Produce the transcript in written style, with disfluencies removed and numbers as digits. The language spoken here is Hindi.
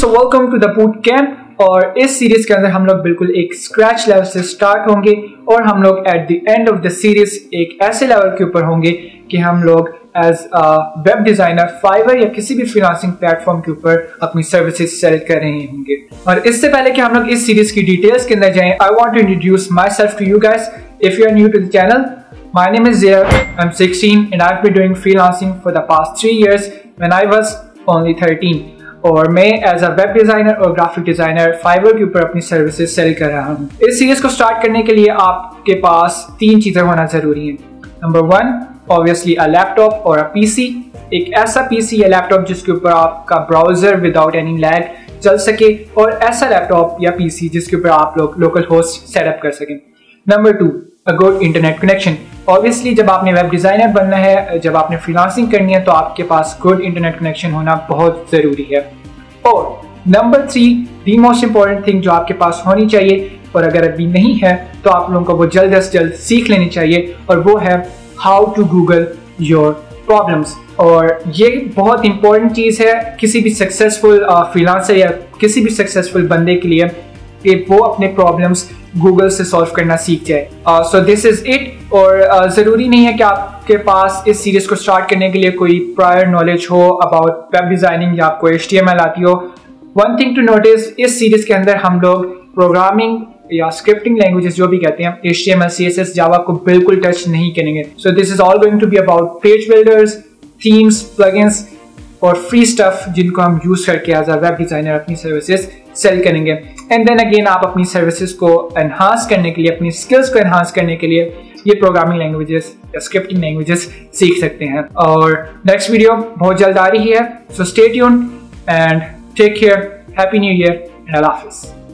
So welcome to the boot camp. और इस सीरीज के अंदर हम लोग बिल्कुल एक स्क्रैच लेवल से स्टार्ट होंगे और हम लोग at the end of the series एक ऐसे लेवल के ऊपर होंगे कि हम लोग as a web designer Fiverr या किसी भी फ्रीलांसिंग प्लेटफॉर्म के ऊपर अपनी सर्विसेज सेल कर रहे होंगे। और इससे पहले कि हम लोग इस सीरीज की डिटेल्स के अंदर जाएं, I want to introduce myself to you guys. If you are new to the channel, my name is Zeerak. I'm 16 and I've been doing freelancing for the past 3 years when I was only 13. और मैं एज अ वेब डिज़ाइनर और ग्राफिक डिज़ाइनर फाइवर के ऊपर अपनी सर्विसेज सेल कर रहा हूँ। इस सीरीज को स्टार्ट करने के लिए आपके पास 3 चीज़ें होना ज़रूरी हैं। नंबर 1, ऑब्वियसली अ लैपटॉप और अ पीसी। एक ऐसा पीसी या लैपटॉप जिसके ऊपर आपका ब्राउजर विदाउट एनी लैग चल सके, और ऐसा लैपटॉप या पीसी जिसके ऊपर आप लोग लोकल होस्ट सेटअप कर सकें। Number 2, a good internet connection. Obviously जब आपने वेब डिज़ाइनर बनना है, जब आपने फ्रीलांसिंग करनी है, तो आपके पास गुड इंटरनेट कनेक्शन होना बहुत ज़रूरी है। और number 3, the most important thing जो आपके पास होनी चाहिए, और अगर अभी नहीं है तो आप लोगों को वो जल्द से जल्द सीख लेनी चाहिए, और वो है how to Google your problems. और ये बहुत इंपॉर्टेंट चीज़ है किसी भी सक्सेसफुल फ्रीलांसर या किसी भी सक्सेसफुल बंदे के लिए कि वो अपने प्रॉब्लम्स गूगल से सॉल्व करना सीख जाए। So this is it. और ज़रूरी नहीं है कि आपके पास इस सीरीज़ को स्टार्ट करने के लिए कोई प्रायर नॉलेज हो अबाउट वेब डिज़ाइनिंग या आपको HTML आती हो। वन थिंग टू नोटिस, इस सीरीज़ के अंदर हम लोग प्रोग्रामिंग या स्क्रिप्टिंग लैंग्वेजेस जो भी कहते हैं, HTML, CSS, जावा को बिल्कुल टच नहीं करेंगे। So this is all going to be about page builders, themes, plugins और फ्री स्टफ जिनको हम यूज़ करके एज अ वेब डिज़ाइनर अपनी सर्विसेज सेल करेंगे। एंड देन अगेन आप अपनी सर्विसेज को एनहांस करने के लिए, अपनी स्किल्स को एनहांस करने के लिए ये प्रोग्रामिंग लैंग्वेजेस या स्क्रिप्टिंग लैंग्वेजेस सीख सकते हैं। और नेक्स्ट वीडियो बहुत जल्द आ रही है, so stay tuned and take care. Happy new year एंड अल्लाह हाफिज़।